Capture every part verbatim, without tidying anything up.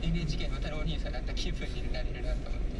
エヌエイチケー の太郎兄さんだった気分になれるなと思って。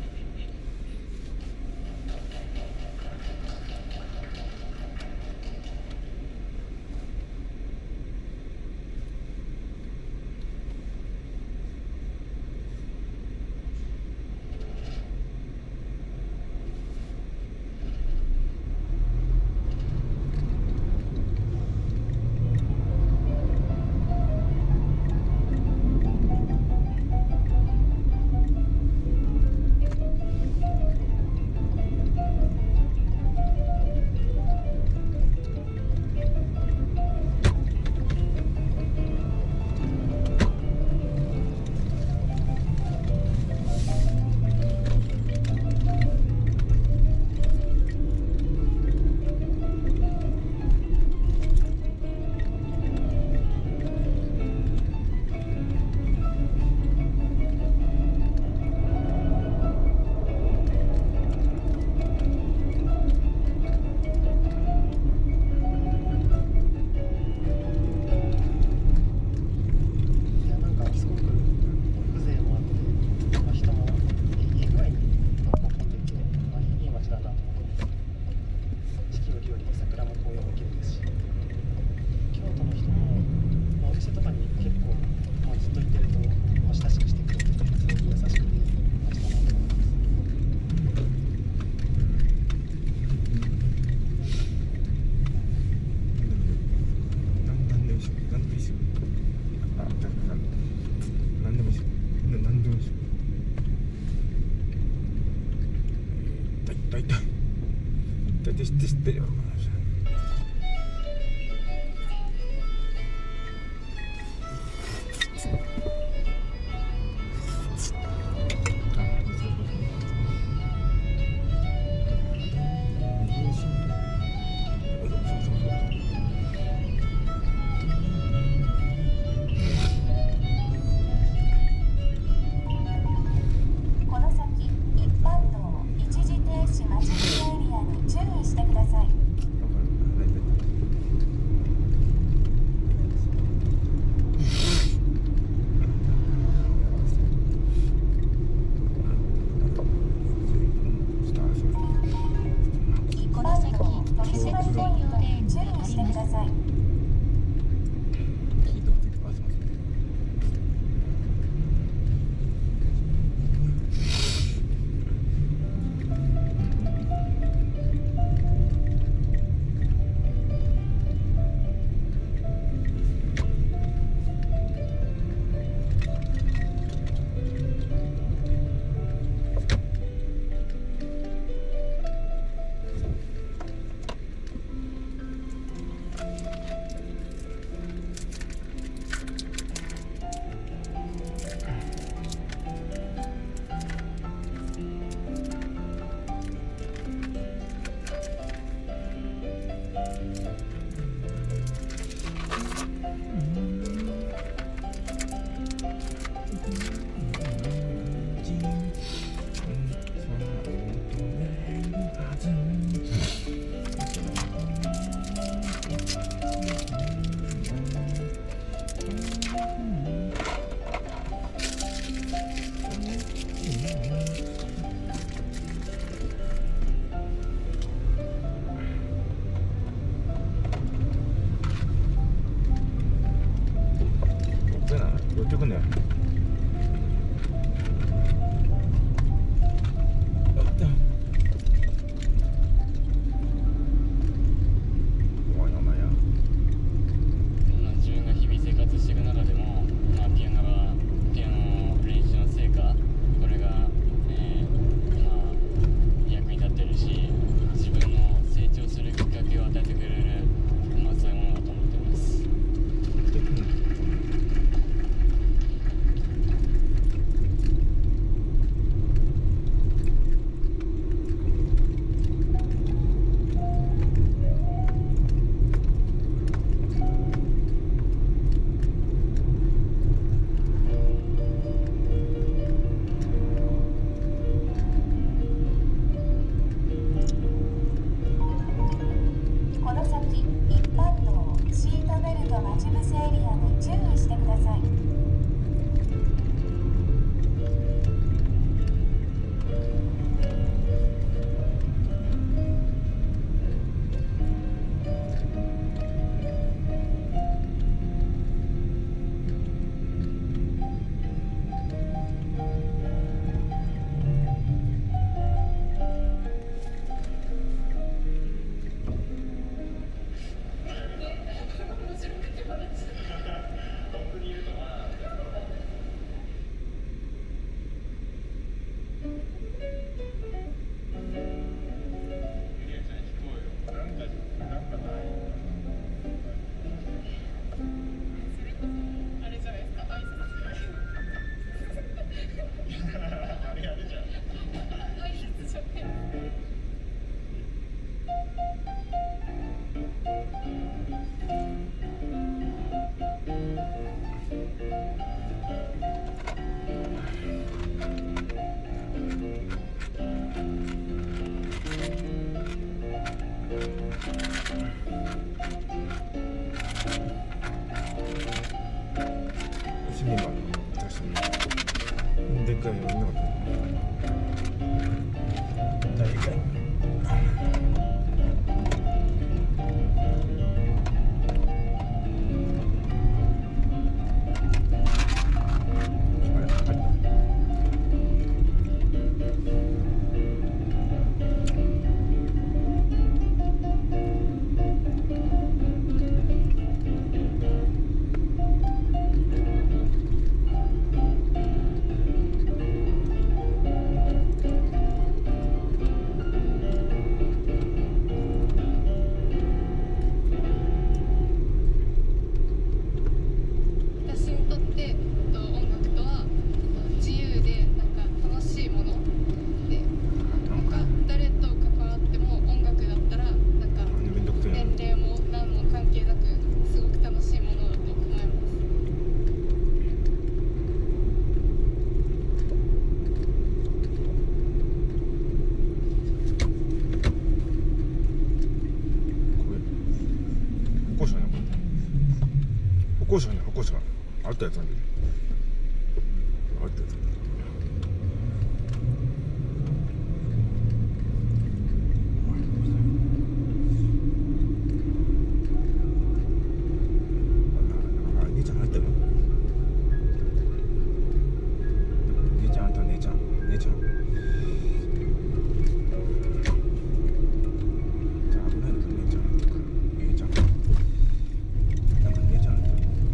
知ってるよ。 市民版確かにでっかいの見なかった大会歩行者に歩行者あったやつなんだよ。あったやつ。あ、姉ちゃん入ったの？姉ちゃんあんた姉ちゃん姉ちゃん。じゃあ危ないのか姉ちゃんとか姉ちゃん。なんか姉ちゃん。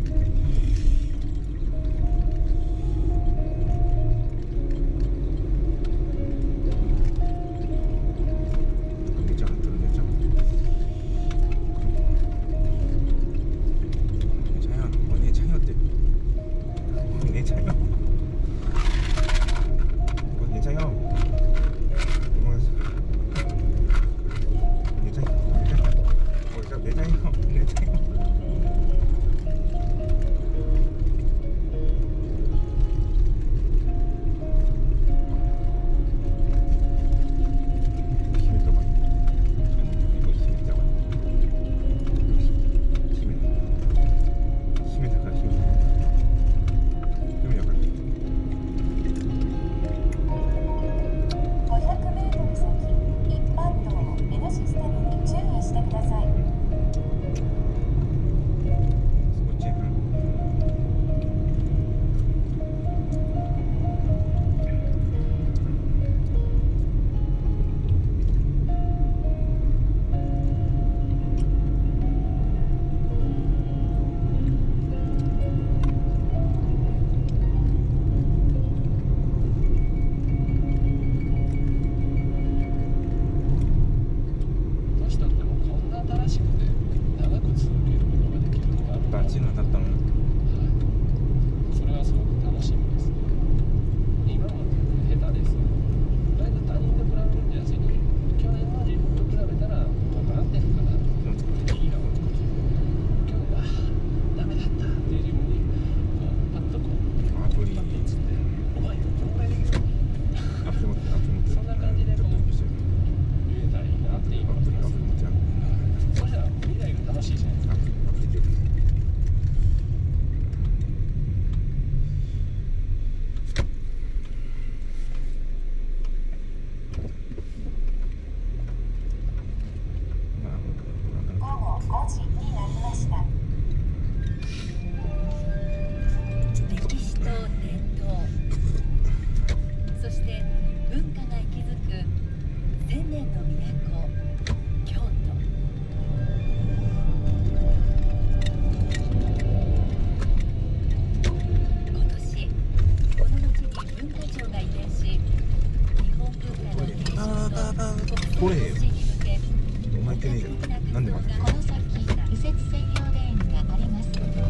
これお前行ってねえじゃん。なんで待ってんの？ この先右折専用レーンがあります。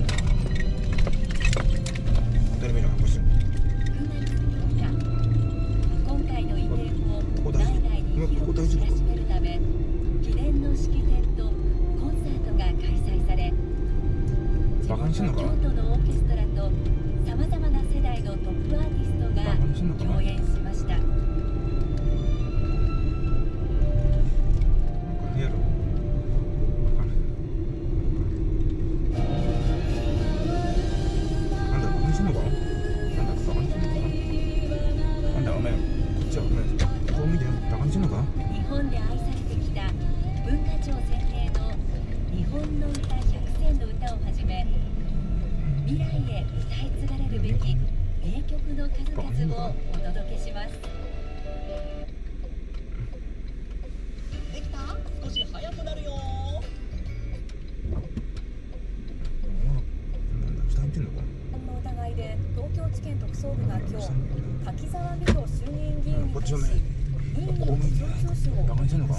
当たり前じゃん。走る。 今回の移転を内外に広く知らしめるため、記念の式典とコンサートが開催され、 バカにしてんのか？ 京都のオーケストラとさまざまな世代のトップアーティストが共演しました。 図をお届けします。 できた？少し早くなるよ。 の疑いで東京地検特捜部が今日、柿沢美穂衆議院議員に対し任意の事情聴取を行いました。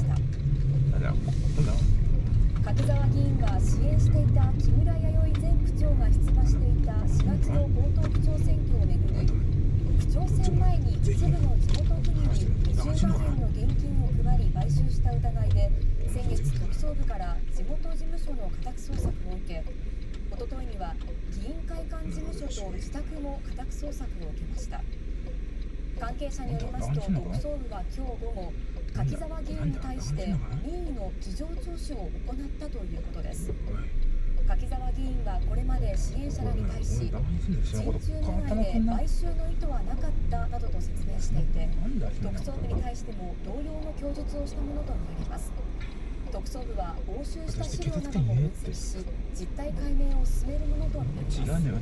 柿沢議員が支援していた木村弥生前区長が出馬していたしがつの江東区長選挙をめぐり、区長選前に一部の地元区議ににじゅうまんえんの現金を配り買収した疑いで、先月特捜部から地元事務所の家宅捜索を受け、おとといには議員会館事務所と自宅も家宅捜索を受けました。関係者によりますと、特捜部は今日午後、柿沢議員に対して任意の事情聴取を行ったということです。柿沢議員はこれまで支援者らに対し、陣中狙いで買収の意図はなかったなどと説明していて、特捜部に対しても同様の供述をしたものとみられます。特捜部は押収した資料なども分析し、実態解明を進めるものとみられます。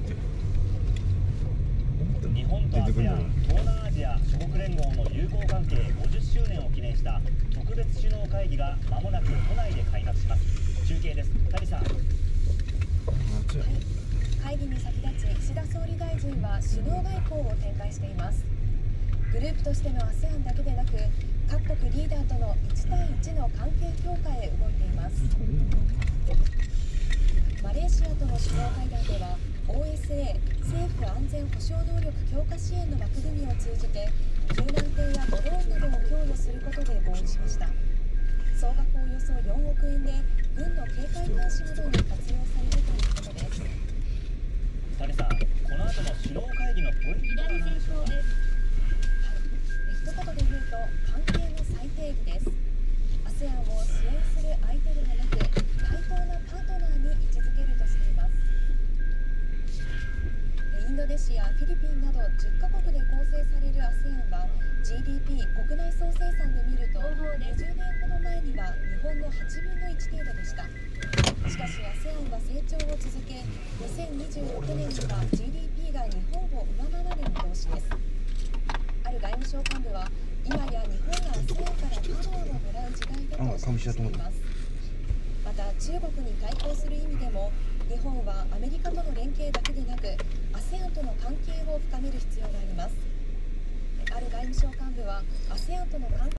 日本と アセアン 東南アジア諸国連合の友好関係ごじゅっしゅうねんを記念した特別首脳会議がまもなく都内で開幕します。中継です、谷さん。 会議に先立ち、岸田総理大臣は首脳外交を展開しています。グループとしての アセアン だけでなく、各国リーダーとのいち対いちの関係強化へ動いています。マレーシアとの首脳会談では オーエスエー 政府安全保障能力強化支援の枠組みを通じて救難艇やドローンなどを供与することで合意しました。総額およそよんおくえんで軍の警戒監視などに活用されるということです。 谷さん、この後の首脳会議のポイントは何でしょうか？ 一言で言うと関係の再定義です。 アセアン を支援する相手ではなく対等なパートナーに位置づけるとしています。インドネシア、フィリピンなどじゅっかこくで構成される アセアン は ジーディーピー 国内総生産で見るとにじゅうねんほど前には日本のはちぶんのいち程度でした。しかし アセアン は成長を続け、にせんにじゅうろくねんには ジーディーピー が日本を上回る見通しです。ある外務省幹部は今や日本が アセアン からパワーをもらう時代だと指摘しています。また中国に対抗する意味でも日本はアメリカとの連携だけでなく アセアン との関係を深める必要があります。ある外務省幹部は アセアン との関係